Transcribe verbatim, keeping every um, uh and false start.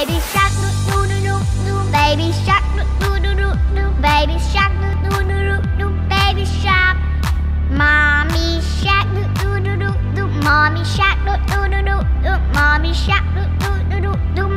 Baby shark do do do do do. Baby shark do do do do do. Baby shark do do do do do. Baby shark. Mommy shark do do do do do. Mommy shark do do do do do. Mommy shark do do do do do.